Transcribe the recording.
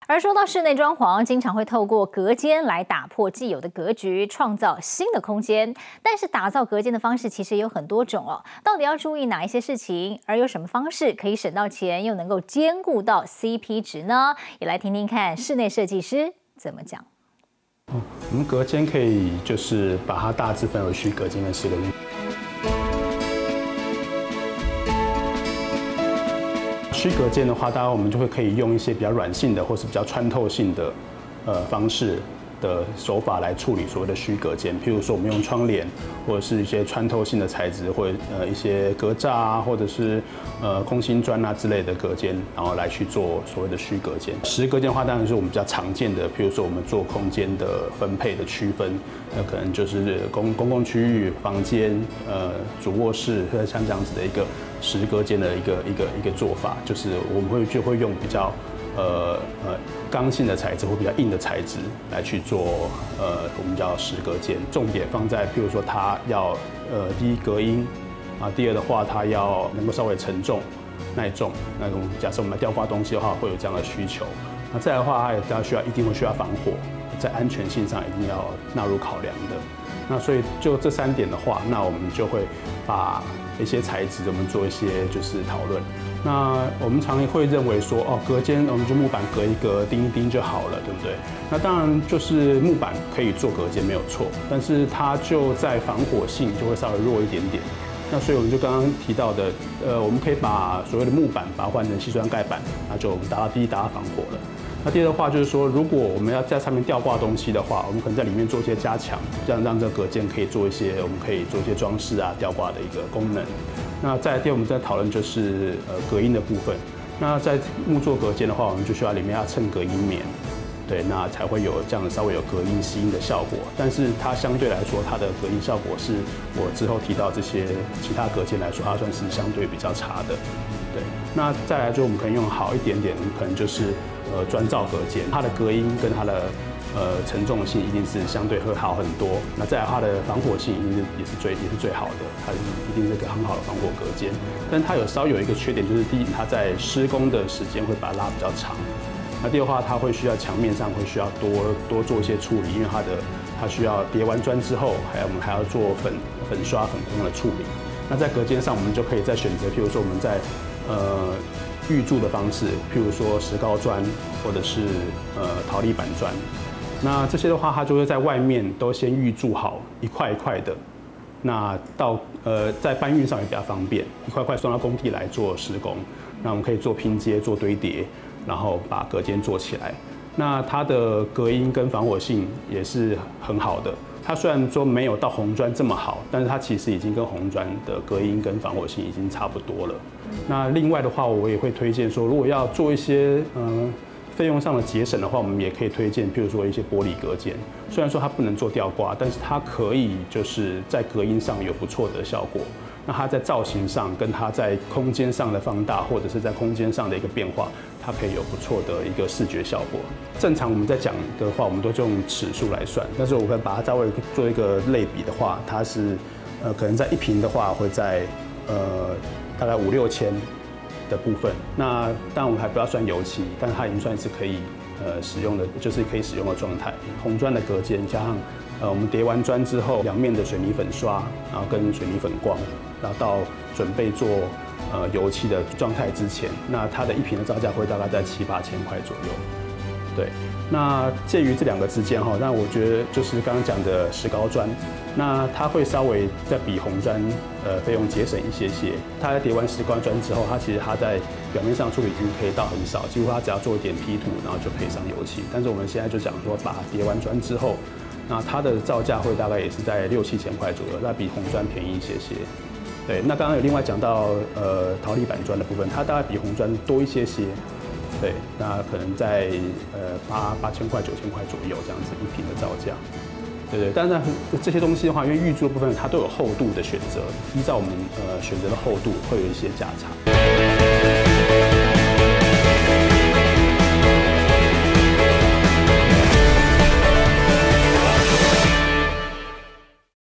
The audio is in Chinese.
而说到室内装潢，经常会透过隔间来打破既有的格局，创造新的空间。但是打造隔间的方式其实有很多种哦，到底要注意哪一些事情？而有什么方式可以省到钱，又能够兼顾到 CP 值呢？也来听听看室内设计师怎么讲。 我们隔间可以就是把它大致分为虚隔间跟实隔间。虚隔间的话，当然我们就会可以用一些比较软性的，或是比较穿透性的方式的手法来处理所谓的虚隔间。譬如说，我们用窗帘，或者是一些穿透性的材质，或者一些格栅啊，或者是空心砖啊之类的隔间，然后来去做所谓的虚隔间。实隔间的话，当然是我们比较常见的，譬如说我们做空间的分配的区分，那可能就是公共区域、房间、主卧室，像这样子的一个实隔间的一个做法，就是我们会用比较刚性的材质或比较硬的材质来去做我们叫实隔间，重点放在譬如说它要第一隔音啊，第二的话它要能够稍微承重耐重，那种假设我们要吊挂东西的话会有这样的需求。那再来的话它也一定会需要防火，在安全性上一定要纳入考量的。那所以就这3点的话，那我们就会把一些材质我们做一些就是讨论。那我们常会认为说，隔间我们就木板隔一隔、钉一钉就好了，对不对？那当然就是木板可以做隔间没有错，但是它就在防火性就会稍微弱一点点。那所以我们就刚刚提到的，我们可以把所谓的木板把它换成硒酸钙板，那就达到防火了。那第二的话就是说，如果我们要在上面吊挂东西的话，我们可能在里面做一些加强，这样让这个隔间可以做一些，我们可以做一些装饰啊、吊挂的一个功能。那再来第二，我们在讨论就是隔音的部分。那在木作隔间的话，我们就需要里面要衬隔音棉，对，那才会有这样稍微有隔音吸音的效果。但是它相对来说，它的隔音效果是我之后提到这些其他隔间来说，它算是相对比较差的。对，那再来就我们可能用好一点点，可能就是砖造隔间，它的隔音跟它的承重性一定是相对会好很多。那再来它的防火性一定也是最好的，它一定是一个很好的防火隔间。但它稍有一个缺点，就是第一，它在施工的时间会把它拉比较长。那第二的话，它会需要墙面上会需要多做一些处理，因为它需要叠完砖之后，我们还要做粉刷粉工的处理。那在隔间上，我们就可以再选择，譬如说我们在预铸的方式，譬如说石膏砖或者是陶粒板砖。那这些的话，它就会在外面都先预铸好一块一块的。那到在搬运上也比较方便，一块块送到工地来做施工。那我们可以做拼接、做堆叠，然后把隔间做起来。那它的隔音跟防火性也是很好的。它虽然说没有到红砖这么好，但是它其实已经跟红砖的隔音跟防火性已经差不多了。那另外的话，我也会推荐说，如果要做一些费用上的节省的话，我们也可以推荐，譬如说一些玻璃隔间。虽然说它不能做吊挂，但是它可以就是在隔音上有不错的效果。那它在造型上跟它在空间上的放大，或者是在空间上的一个变化，它可以有不错的一个视觉效果。正常我们在讲的话，我们都用尺数来算，但是我会把它稍微做一个类比的话，它是可能在1坪的话会在大概5、6千的部分。那当然我们还不要算油漆，但是它已经算是可以使用的，就是可以使用的状态。红砖的隔间加上我们叠完砖之后，两面的水泥粉刷，然后跟水泥粉光，然后到准备做油漆的状态之前，那它的1坪的造价会大概在7、8千块左右。对，那介于这2个之间哈，那我觉得就是刚刚讲的石膏砖，那它会稍微再比红砖费用节省一些。它在叠完石膏砖之后，它其实在表面上处理已经可以到很少，几乎它只要做一点P涂，然后就配上油漆。但是我们现在就讲说，把它叠完砖之后，那它的造价会大概也是在6、7千块左右，那比红砖便宜一些。对，那刚刚有另外讲到陶粒板砖的部分，它大概比红砖多一些。对，那可能在8千块、9千块左右这样子1坪的造价。对，但是这些东西的话，因为预铸的部分它都有厚度的选择，依照我们选择的厚度会有一些价差。